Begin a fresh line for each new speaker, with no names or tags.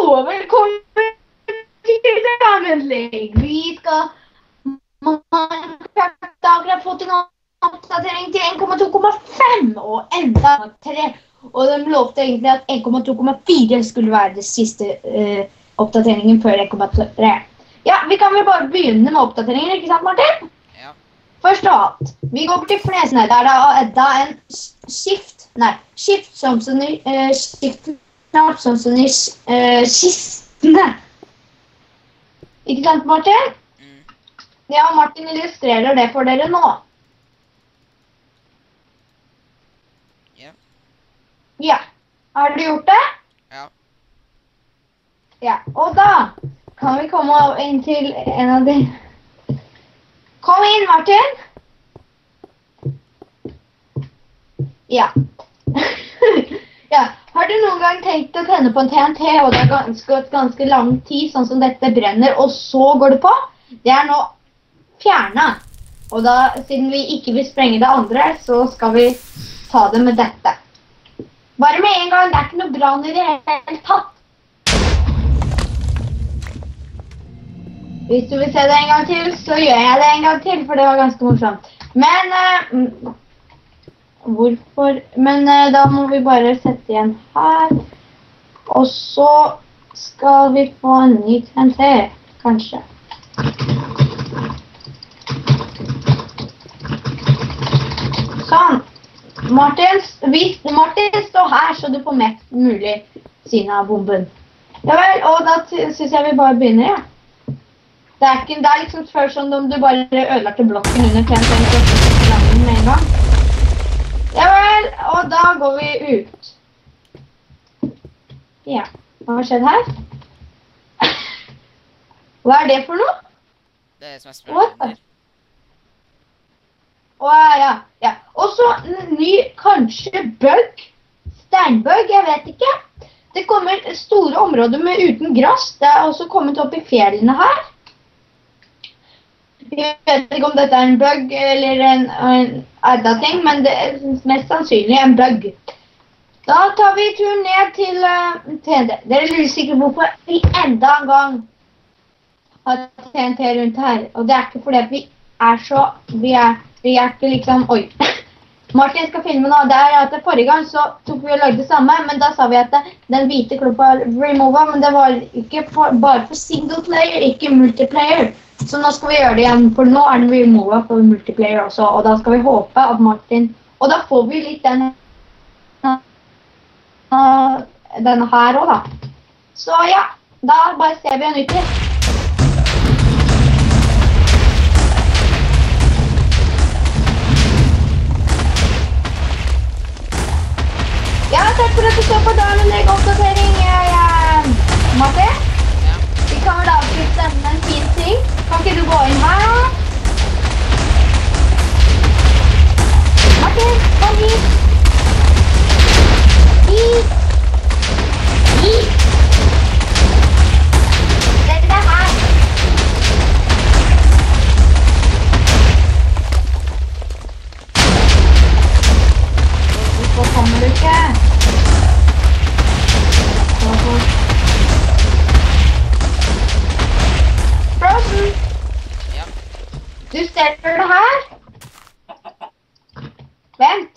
velkommen til Sammenligning. Vi skal akkurat fått en oppdatering til 1,2,5 og enda 3. Og de lovte egentlig at 1,2,4 skulle være det siste oppdateringen før 1,3. Ja, vi kan vel bare begynne med oppdateringen, ikke sant, Martin?
Ja.
Først av alt, vi går bort til fnesene. Der er da en skift som sånn i kistene. Ikke sant, Martin? Ja, Martin illustrerer det for dere nå.
Ja.
Ja. Har du gjort det?
Ja.
Ja, og da kan vi komme inn til en av de... Kom inn, Martin! Ja. Ja, har du noen gang tenkt å tenne på en TNT, og det har gått ganske lang tid, sånn som dette brenner, og så går det på? Det er nå fjernet. Og da, siden vi ikke vil sprenge det andre, så skal vi ta det med dette. Bare med en gang, det er ikke noe brann i det hele tatt. Hvis du vil se det en gang til, så gjør jeg det en gang til, for det var ganske morsomt. Men, hvorfor? Men da må vi bare sette igjen her. Og så skal vi få en ny TNT, kanskje. Sånn. Martin står her, så du får mest mulig siden av bomben. Ja vel, og da synes jeg vi bare begynner, ja. Det er liksom først sånn om du bare ødelagte blokken under TNT og lander den med en gang. Ja vel, og da går vi ut. Ja, hva har skjedd her? Hva er det for noe?
Det er det som er spørsmålet.
Ja. Og så en ny, kanskje bug, steinbug, jeg vet ikke. Det kommer store områder uten grass. Det er også kommet opp i fjellene her. Jeg vet ikke om dette er en bug eller en edda ting, men det er mest sannsynlig en bug. Da tar vi turen ned til TNT. Dere lurer sikkert hvorfor vi enda en gang har TNT rundt her. Og det er ikke fordi at vi er så... Vi er ikke liksom... Oi. Martin skal filme nå. Det er at forrige gang så tok vi og lagde det samme, men da sa vi at den hvite klumpa remover, men det var ikke bare for single player, ikke multiplayer. Så nå skal vi gjøre det igjen, for nå er den remover for multiplayer også, og da skal vi håpe at Martin... Og da får vi litt denne her også, da. Så ja, da bare ser vi en uti. Ja, takk for at du så på dagen en oppdatering, Martin.
Ja.
Vi kan vel avslutte med en fin ting. Kan ikke du gå inn her? Martin, kom hit. Hit. Sett deg her. Hvorfor kommer du ikke? Frozen!
Ja.
Du steller det her? Vent.